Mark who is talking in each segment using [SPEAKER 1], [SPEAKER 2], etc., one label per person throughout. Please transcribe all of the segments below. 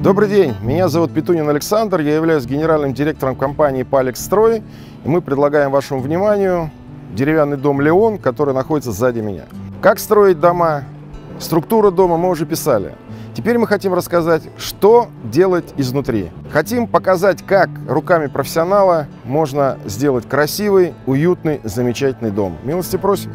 [SPEAKER 1] Добрый день, меня зовут Петунин Александр, я являюсь генеральным директором компании «Палекстрой», и мы предлагаем вашему вниманию деревянный дом «Леон», который находится сзади меня. Как строить дома, структуру дома мы уже писали. Теперь мы хотим рассказать, что делать изнутри. Хотим показать, как руками профессионала можно сделать красивый, уютный, замечательный дом. Милости просим!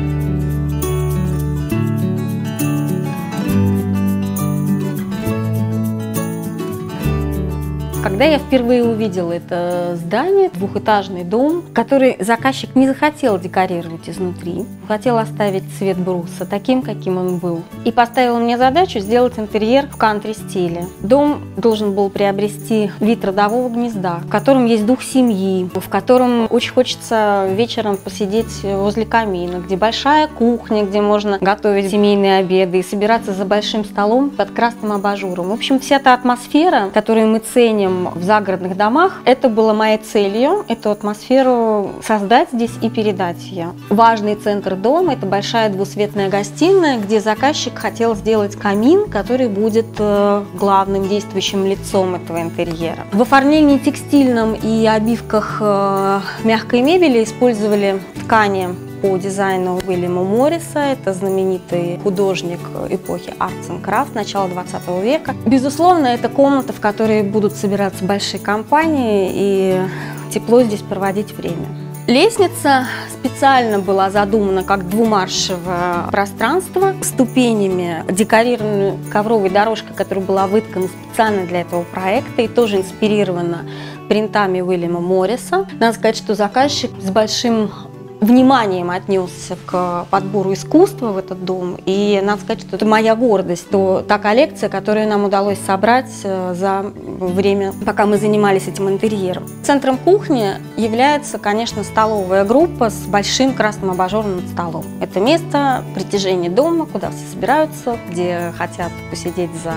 [SPEAKER 2] Когда я впервые увидела это здание, двухэтажный дом, который заказчик не захотел декорировать изнутри, хотел оставить цвет бруса таким, каким он был, и поставил мне задачу сделать интерьер в кантри-стиле. Дом должен был приобрести вид родового гнезда, в котором есть дух семьи, в котором очень хочется вечером посидеть возле камина, где большая кухня, где можно готовить семейные обеды и собираться за большим столом под красным абажуром. В общем, вся та атмосфера, которую мы ценим в загородных домах, это было моей целью, эту атмосферу создать здесь и передать ее. Важный центр дома – это большая двусветная гостиная, где заказчик хотел сделать камин, который будет главным действующим лицом этого интерьера. В оформлении текстильном и обивках мягкой мебели использовали ткани по дизайну Уильяма Морриса. Это знаменитый художник эпохи Arts and Crafts начала 20 века. Безусловно, это комната, в которой будут собираться большие компании и тепло здесь проводить время. Лестница специально была задумана как двумаршевое пространство с ступенями, декорированной ковровой дорожкой, которая была выткана специально для этого проекта и тоже инспирирована принтами Уильяма Морриса. Надо сказать, что заказчик с большим вниманием отнесся к подбору искусства в этот дом. И надо сказать, что это моя гордость, то та коллекция, которую нам удалось собрать за время, пока мы занимались этим интерьером. Центром кухни является, конечно, столовая группа с большим красным абажуром над столом. Это место притяжения дома, куда все собираются, где хотят посидеть за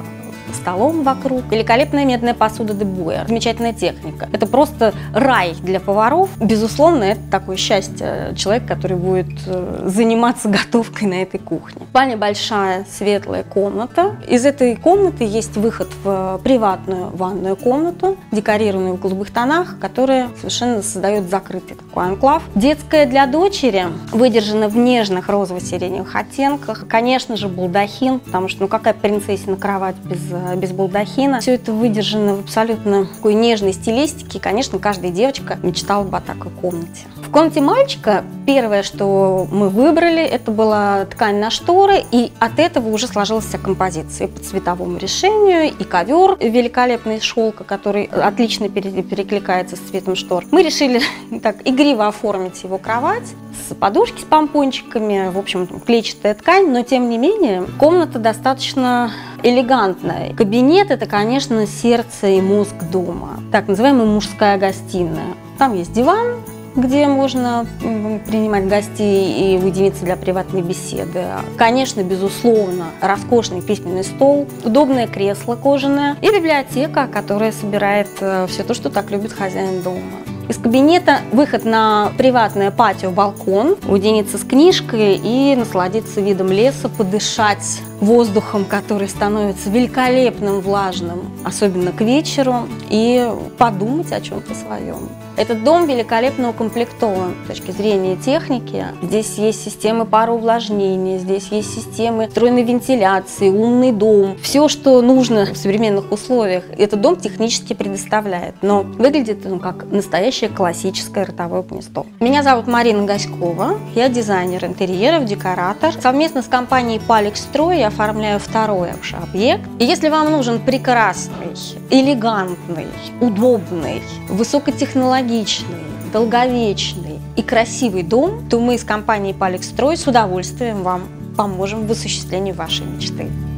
[SPEAKER 2] столом вокруг. Великолепная медная посуда де Буэр. Замечательная техника. Это просто рай для поваров. Безусловно, это такое счастье человека, который будет заниматься готовкой на этой кухне. Спальня большая, светлая комната. Из этой комнаты есть выход в приватную ванную комнату, декорированную в голубых тонах, которая совершенно создает закрытый такой анклав. Детская для дочери выдержана в нежных розово-сиреневых оттенках. Конечно же, балдахин, потому что какая принцессина кровать без балдахина. Все это выдержано в абсолютно такой нежной стилистике. И, конечно, каждая девочка мечтала бы о такой комнате. В комнате мальчика первое, что мы выбрали, это была ткань на шторы, и от этого уже сложилась вся композиция по цветовому решению, и ковер великолепный из шелка, который отлично перекликается с цветом штор. Мы решили так игриво оформить его кровать, с подушки с помпончиками, в общем, клетчатая ткань, но тем не менее комната достаточно элегантная. Кабинет – это, конечно, сердце и мозг дома, так называемая мужская гостиная. Там есть диван, где можно принимать гостей и уединиться для приватной беседы. Конечно, безусловно, роскошный письменный стол, удобное кресло кожаное и библиотека, которая собирает все то, что так любит хозяин дома. Из кабинета выход на приватное патио, балкон, уединиться с книжкой и насладиться видом леса, подышать воздухом, который становится великолепным, влажным, особенно к вечеру, и подумать о чем-то своем. Этот дом великолепно укомплектован с точки зрения техники. Здесь есть системы пароувлажнения, здесь есть системы встроенной вентиляции, умный дом. Все, что нужно в современных условиях, этот дом технически предоставляет. Но выглядит он как настоящее классическое родовое гнездо. Меня зовут Марина Гаськова, я дизайнер интерьеров, декоратор. Совместно с компанией «Палекстрой» я оформляю второй объект. И если вам нужен прекрасный, элегантный, удобный, высокотехнологичный, долговечный и красивый дом, то мы из компании «Палекстрой» с удовольствием вам поможем в осуществлении вашей мечты.